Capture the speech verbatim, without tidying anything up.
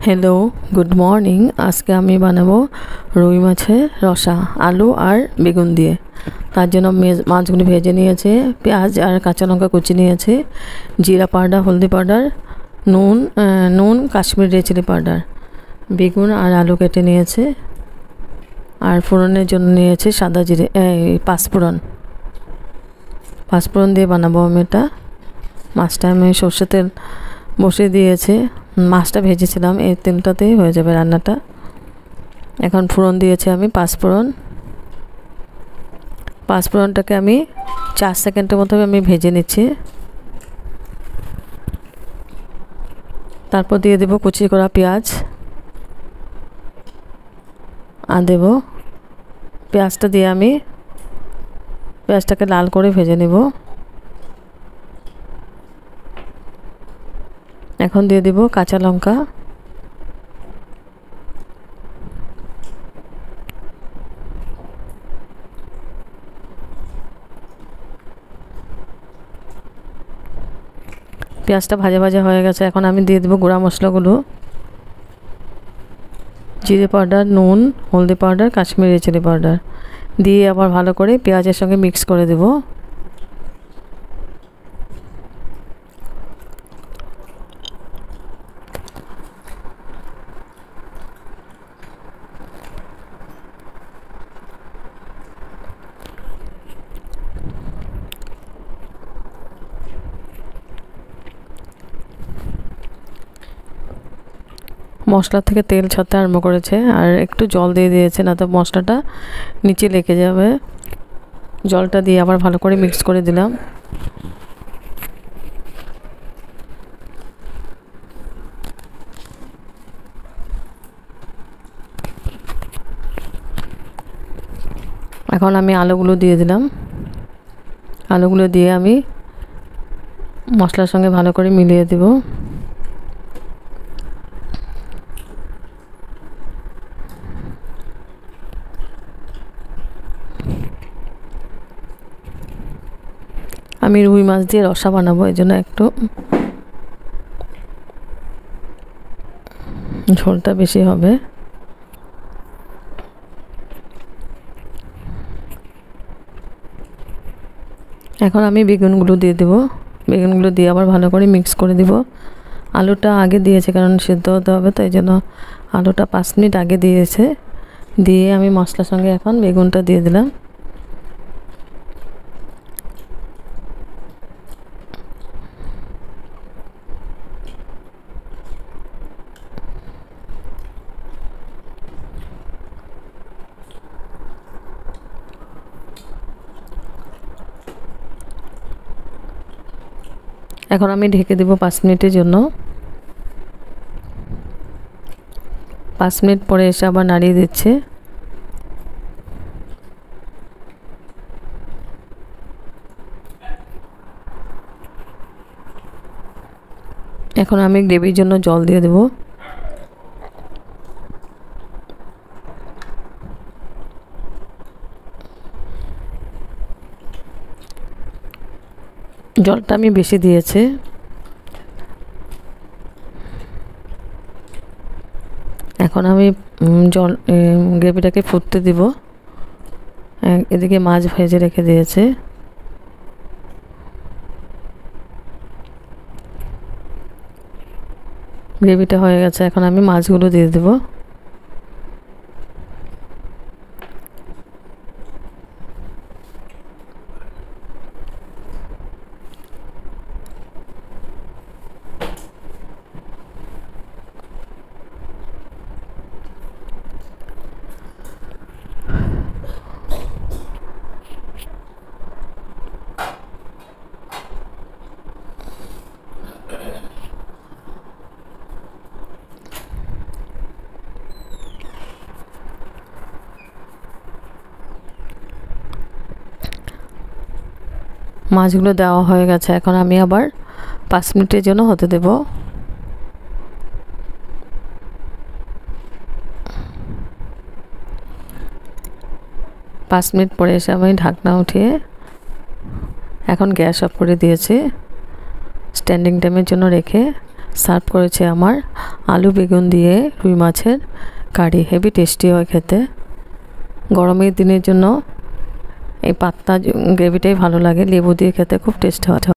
Hello good morning. आज के आमी बानाबो रुई माछेर रसा आलू और बेगुन दिए। तार जोन्नो माछगुलो भेजे निয়েছে, पेঁয়াज और काँचा लंका कुचि निয়েছে, जीरा पाउडार, हल्दी पाउडार, নুন নুন काश्मीरी रेड चिली पाउडार, बेगुन और आलू केटे निয়েছে और फोड़নের জন্য নিয়েছে সাদা জিরে এই পাঁচফোড়ন পাঁচফোড়ন দিয়ে বানাবো আমি এটা। মাছটা আমি সরষের তেল বসিয়ে দিয়েছি, মাছটা ভেজেছিলাম, এই তেলটাতেই হয়ে যাবে রান্নাটা। এখন ফোড়ন দিয়েছি আমি পাঁচফোড়ন। পাঁচফোড়নটাকে আমি চার সেকেন্ডের মতো আমি ভেজে নিচ্ছি। তারপর দিয়ে দেব কুচি করা পেঁয়াজ আর দেব পেঁয়াজটা দিয়ে আমি পেঁয়াজটাকে লাল করে ভেজে নেব। এখন দিয়ে দেব কাঁচা লঙ্কা, পেঁয়াজটা ভাজা ভাজা হয়ে গেছে। এখন আমি দিয়ে দেব গুঁড়া মশলাগুলো, জিরে পাউডার, নুন, হলদি পাউডার, কাশ্মীরি চিলি পাউডার দিয়ে আবার ভালো করে পেঁয়াজের সঙ্গে মিক্স করে দেব। মশলা থেকে তেল ছাড়তে আরম্ভ করেছে আর একটু জল দিয়ে দিয়েছে, না তো মশলাটা নিচে লেগে যাবে। জলটা দিয়ে আবার ভালো করে মিক্স করে দিলাম। এখন আমি আলুগুলো দিয়ে দিলাম। আলুগুলো দিয়ে আমি মশলার সঙ্গে ভালো করে মিলিয়ে দেব। আমি রুই মাছ দিয়ে রসা বানাবো, এই জন্য একটু ঝোলটা বেশি হবে। এখন আমি বেগুনগুলো দিয়ে দেব। বেগুনগুলো দিয়ে আবার ভালো করে মিক্স করে দিব। আলুটা আগে দিয়েছে কারণ সিদ্ধ হতে হবে, তাই জন্য আলুটা পাঁচ মিনিট আগে দিয়েছে। দিয়ে আমি মশলার সঙ্গে এখন বেগুনটা দিয়ে দিলাম। এখন আমি ঢেকে দেব পাঁচ মিনিটের জন্য। পাঁচ মিনিট পরে এসে আবার নাড়িয়ে দিচ্ছে। এখন আমি গ্রেভির জন্য জল দিয়ে দেব। জলটা আমি বেশি দিয়েছি। এখন আমি জল গ্রেভিটাকে ফুটতে দিব। এদিকে মাছ ভেজে রেখে দিয়েছে। গ্রেভিটা হয়ে গেছে, এখন আমি মাছগুলো দিয়ে দেব। মাছগুলো দেওয়া হয়ে গেছে, এখন আমি আবার পাঁচ মিনিটের জন্য হতে দেব। পাঁচ মিনিট পরে এসে আমি ঢাকনা উঠিয়ে এখন গ্যাস অফ করে দিয়েছি। স্ট্যান্ডিং টাইমের জন্য রেখে সার্ভ করেছে আমার আলু বেগুন দিয়ে রুই মাছের কারি। হেভি টেস্টি হয় খেতে। গরমের দিনের জন্য এই পাতলা গ্রেভিটাই ভালো লাগে, লেবু দিয়ে খেতে খুব টেস্ট হয়।